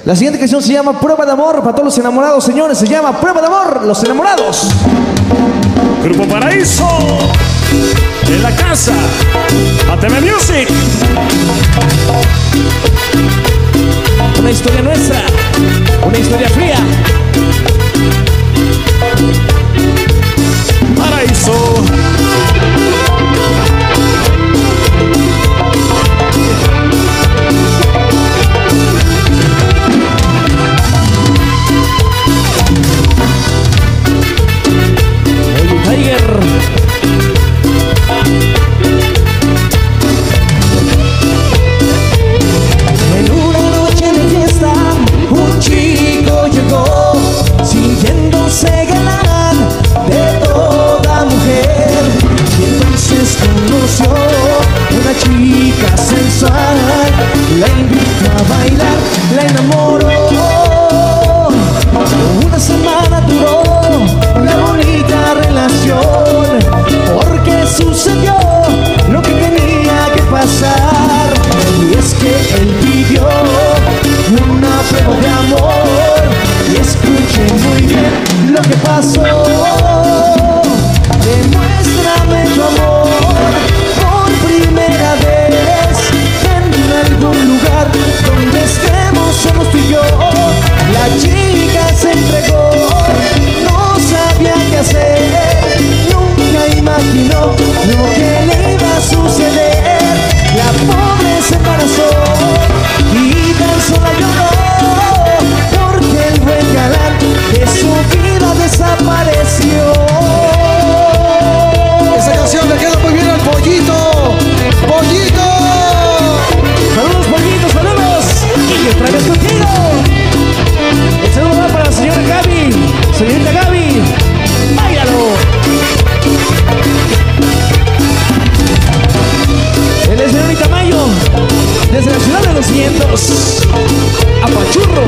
La siguiente canción se llama Prueba de Amor para todos los enamorados, señores. Se llama Prueba de Amor, los enamorados. Grupo Paraíso, en la casa, ATV Music. Una historia nuestra, una historia fría. Paraíso. En una noche de fiesta, un chico llegó, sintiéndose galán de toda mujer. Y entonces conoció una chica sensual, la invitó a bailar, la enamoró. Una semana duró una bonita relación, porque sucedió lo que tenía que pasar. Y es que él pidió una prueba de amor, y escuché muy bien lo que pasó. Demuéstrame tu amor por primera vez en algún lugar donde estemos solos tú y yo. La chica se entregó, no sabía qué hacer, nunca imaginó lo que le iba a suceder. La pobre se embarazó y tan sola lloró, porque el buen galán de su vida desapareció. Esa canción le queda muy bien al Pollito. ¡Pollito! Saludos, Pollito, saludos. Y otra vez contigo. El saludo va para la señora Gaby, señorita Gaby. ¡Báilalo! Él es señorita Mayo, desde la ciudad de los vientos, Apachurro.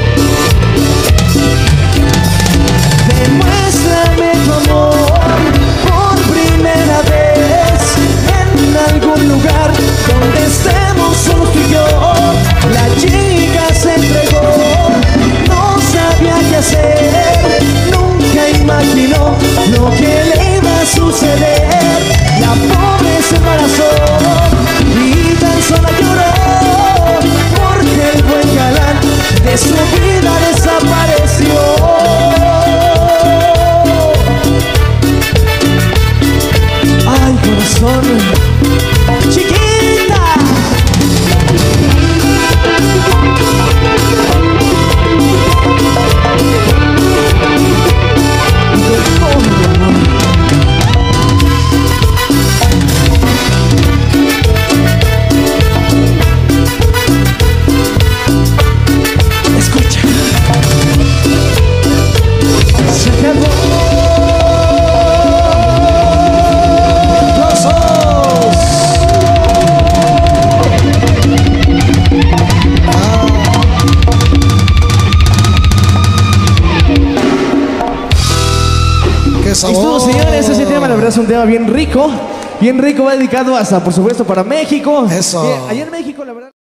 Demuéstrame tu amor por primera vez en algún lugar donde estemos solos tú y yo. La chica se entregó, no sabía qué hacer, nunca imaginó lo que le iba a suceder. La pobre se embarazó y tan sola lloró, porque el buen galán de su vida desapareció. Ay, corazón, chiquita. Escucha. Se acabó. ¡Qué sabor! Estuvo, señores, ese tema la verdad es un tema bien rico, va dedicado hasta, por supuesto, para México. Eso. Allá en México, la verdad.